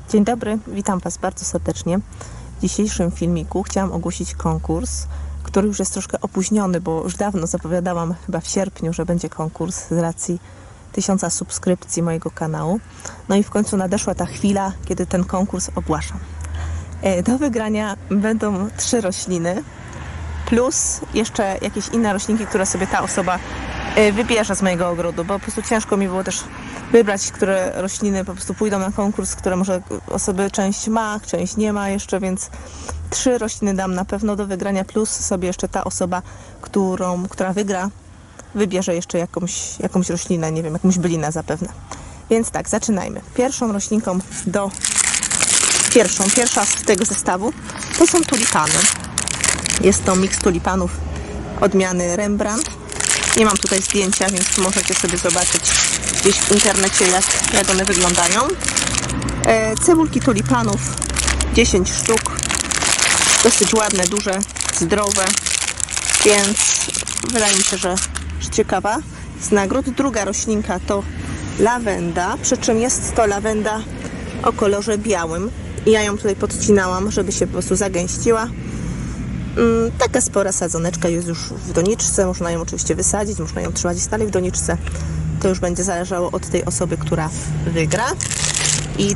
Dzień dobry, witam Was bardzo serdecznie. W dzisiejszym filmiku chciałam ogłosić konkurs, który już jest troszkę opóźniony, bo już dawno zapowiadałam, chyba w sierpniu, że będzie konkurs z racji 1000 subskrypcji mojego kanału. No i w końcu nadeszła ta chwila, kiedy ten konkurs ogłaszam. Do wygrania będą 3 rośliny, plus jeszcze jakieś inne roślinki, które sobie ta osoba wybierze z mojego ogrodu, bo po prostu ciężko mi było też wybrać, które rośliny po prostu pójdą na konkurs, które może osoby część ma, część nie ma jeszcze, więc 3 rośliny dam na pewno do wygrania, plus sobie jeszcze ta osoba, która wygra, wybierze jeszcze jakąś roślinę, nie wiem, jakąś bylinę zapewne. Więc tak, zaczynajmy. Pierwszą roślinką pierwsza z tego zestawu to są tulipany. Jest to miks tulipanów odmiany Rembrandt. Nie mam tutaj zdjęcia, więc możecie sobie zobaczyć gdzieś w internecie, jak one wyglądają. Cebulki tulipanów 10 sztuk. Dosyć ładne, duże, zdrowe, więc wydaje mi się, że ciekawa. Z nagród druga roślinka to lawenda, przy czym jest to lawenda o kolorze białym. Ja ją tutaj podcinałam, żeby się po prostu zagęściła. Taka spora sadzoneczka jest już w doniczce. Można ją oczywiście wysadzić, można ją trzymać dalej w doniczce. To już będzie zależało od tej osoby, która wygra. I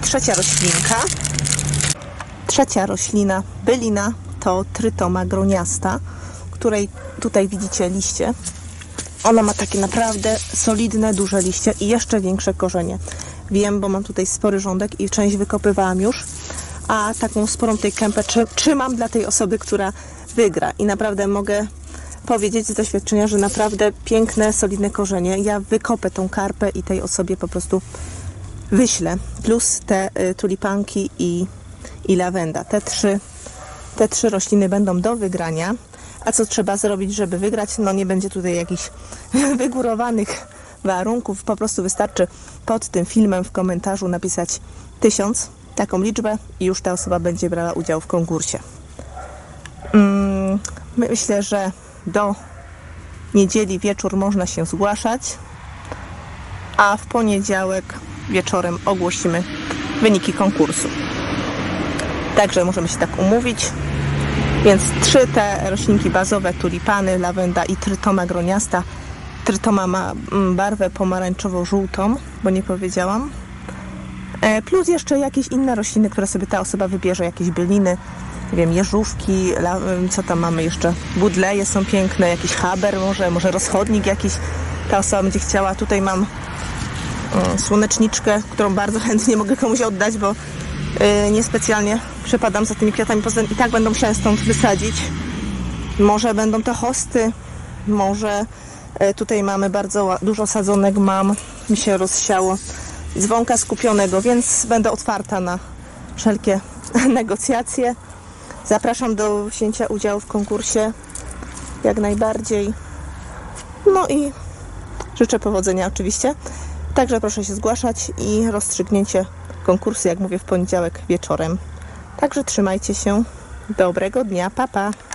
trzecia roślina, bylina, to trytoma groniasta, której tutaj widzicie liście. Ona ma takie naprawdę solidne, duże liście i jeszcze większe korzenie. Wiem, bo mam tutaj spory rządek i część wykopywałam już, a taką sporą tej kępę trzymam dla tej osoby, która wygra. I naprawdę mogę powiedzieć z doświadczenia, że naprawdę piękne, solidne korzenie. Ja wykopę tą karpę i tej osobie po prostu wyślę. Plus te tulipanki i lawenda. Te trzy rośliny będą do wygrania. A co trzeba zrobić, żeby wygrać? No nie będzie tutaj jakichś wygórowanych warunków. Po prostu wystarczy pod tym filmem w komentarzu napisać 1000, taką liczbę, i już ta osoba będzie brała udział w konkursie. Myślę, że do niedzieli wieczór można się zgłaszać, a w poniedziałek wieczorem ogłosimy wyniki konkursu. Także możemy się tak umówić. Więc 3 te roślinki bazowe, tulipany, lawenda i trytoma groniasta. Trytoma ma barwę pomarańczowo-żółtą, bo nie powiedziałam. Plus jeszcze jakieś inne rośliny, które sobie ta osoba wybierze, jakieś byliny, nie wiem, jeżówki, co tam mamy jeszcze, budleje są piękne, jakiś haber, może rozchodnik jakiś ta osoba będzie chciała. Tutaj mam słoneczniczkę, którą bardzo chętnie mogę komuś oddać, bo niespecjalnie przepadam za tymi kwiatami, poza tym i tak będą musiała stąd wysadzić. Może będą to hosty, może tutaj mamy bardzo dużo sadzonek, mi się rozsiało dzwonka skupionego, więc będę otwarta na wszelkie negocjacje. Zapraszam do wzięcia udziału w konkursie jak najbardziej. No i życzę powodzenia oczywiście. Także proszę się zgłaszać i rozstrzygnięcie konkursu, jak mówię, w poniedziałek wieczorem. Także trzymajcie się. Dobrego dnia. Pa, pa.